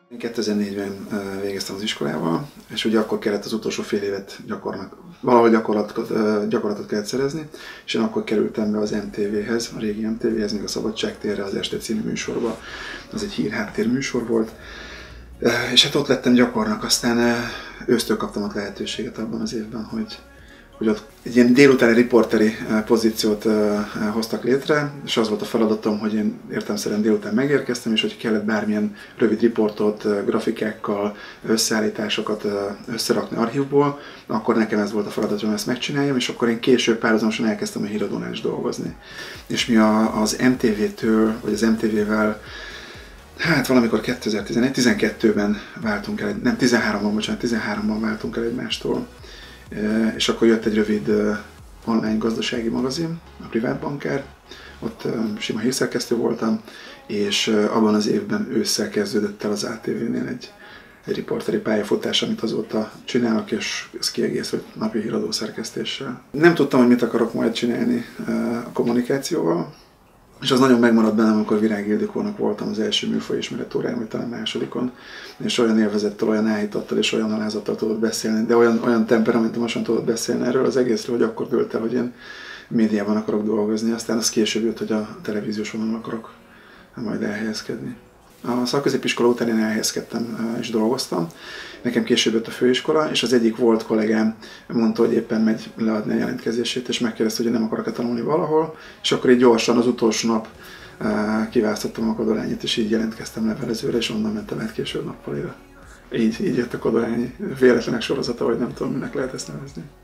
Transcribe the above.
Én 2004-ben végeztem az iskolával, és ugye akkor kellett az utolsó fél évet valahol gyakorlatot kellett szerezni, és én akkor kerültem be az MTV-hez, a régi MTV-hez, még a Szabadságtérre, az Este című műsorba. Az egy hírháttér műsor volt, és hát ott lettem gyakornak, aztán ősztől kaptam a lehetőséget abban az évben, hogy ott egy ilyen délutáni riporteri pozíciót hoztak létre, és az volt a feladatom, hogy én értelemszerűen délután megérkeztem, és hogy kellett bármilyen rövid riportot, grafikákkal, összeállításokat összerakni archívból, akkor nekem ez volt a feladatom, hogy ezt megcsináljam, és akkor én később párhuzamosan elkezdtem a híradónál is dolgozni. És mi az MTV-től, vagy az MTV-vel hát valamikor 2011-12-ben váltunk el, nem 13-ban váltunk el egymástól. És akkor jött egy rövid online gazdasági magazin, a Privát Bankár, ott sima hírszerkesztő voltam, és abban az évben ősszel kezdődött el az ATV-nél egy riporteri pályafutás, amit azóta csinálok, és ez kiegészült napi híradó szerkesztéssel. Nem tudtam, hogy mit akarok majd csinálni a kommunikációval, és az nagyon megmaradt bennem, amikor Virág Ildikónak voltam az első műfajismeret órán, vagy talán másodikon, és olyan élvezettel, olyan áhítattal és olyan alázattal tudott beszélni, de olyan temperamentumosan tudott beszélni erről az egészről, hogy akkor dőlt el, hogy én médiában akarok dolgozni, aztán az később jött, hogy a televíziós vonalon akarok majd elhelyezkedni. A szakközépiskola után én elhelyezkedtem és dolgoztam. Nekem később jött a főiskola, és az egyik volt kollégám mondta, hogy éppen megy leadni a jelentkezését, és megkérdezte, hogy nem akarok-e tanulni valahol, és akkor így gyorsan az utolsó nap kiválasztottam a Kodolányit, és így jelentkeztem levelezőre, és onnan mentem át később nappalira. Így jött a Kodolányi véletlenek sorozata, vagy nem tudom, minek lehet ezt nevezni.